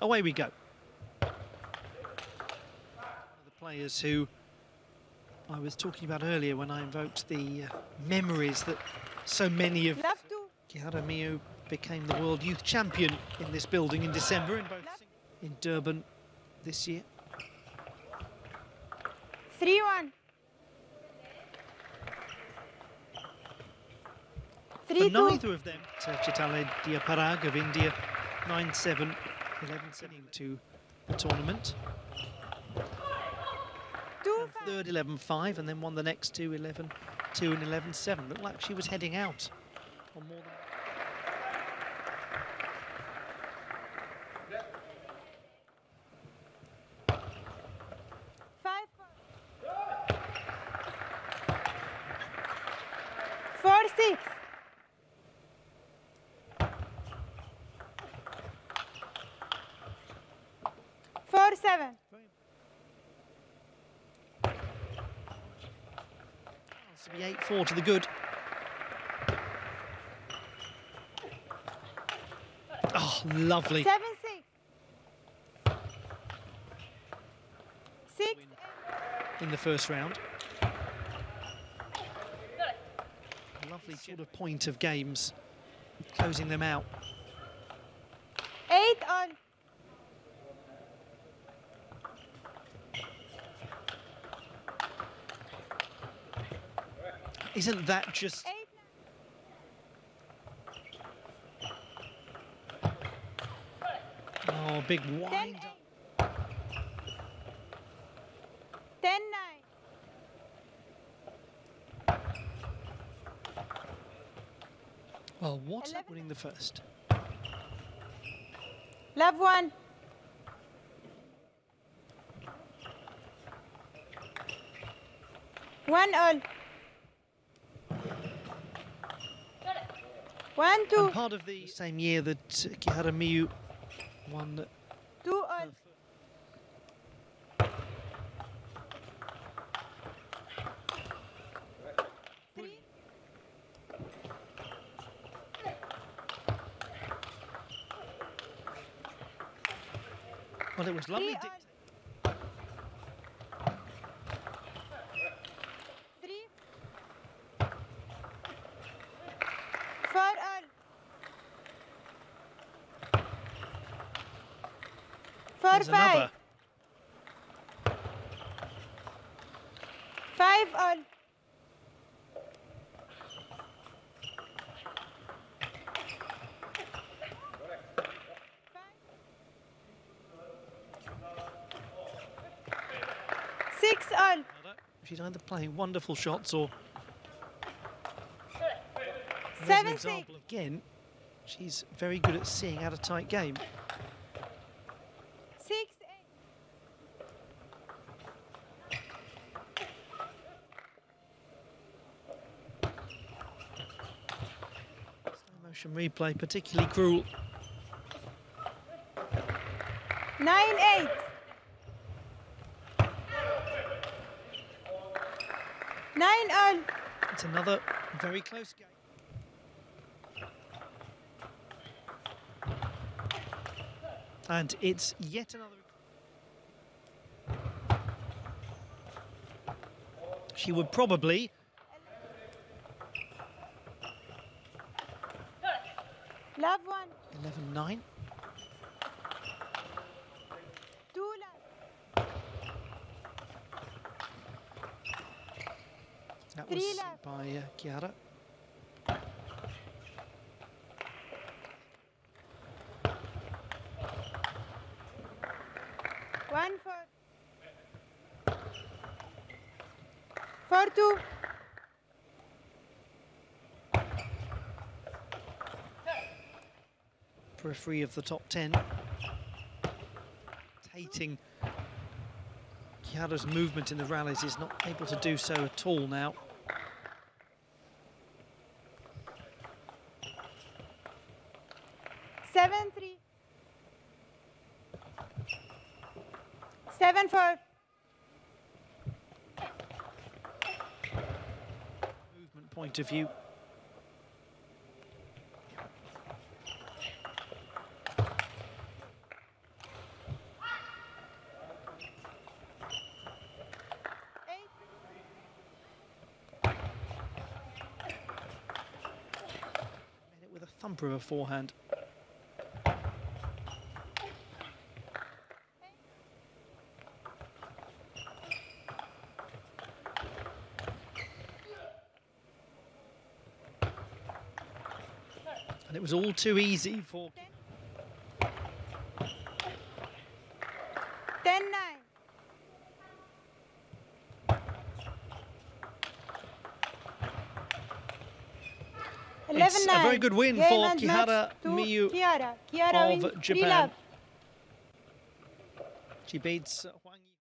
away we go. The players who I was talking about earlier when I invoked the memories that so many of Chiara Miu became the World Youth Champion in this building in December in Durban this year. 3-1. For neither of them, Chitale Diaparag of India, 9-7, 11-7 to the tournament. Third 11-5 and then won the next two 11-2 and 11-7. Looked like she was heading out on more than... To be 8-4 to the good. Oh, lovely. 7-6. 6 in the first round. Lovely sort of point of games, closing them out. 8-all. Isn't that just... 8-9. Oh, big wind up. 10-9. Well, what's 11. winning the first? Love 1. 1-all. 1-2. And part of the same year that Chiara Miu won 2-all. Well, it was lovely. 4-all. 4-5. 5-all. 6-all. She's either playing wonderful shots or... 7-6. Again, she's very good at seeing out a tight game. 6-8. Slow motion replay, particularly cruel. 9-8. 9-all. It's another very close game. And it's yet another... She would probably... Love 1. 11-9. 2 love. That 3 was love. by Chiara. 1-4. 4-2. Periphery of the top 10. Hating Chiara's movement in the rallies, is not able to do so at all now. Seven 3. 7-4. Movement point of view. scamper of a forehand. And it was all too easy for... 10-9. It's a very good win for Kihara Miyu Chiara of wins Japan. She beats Huang Yi.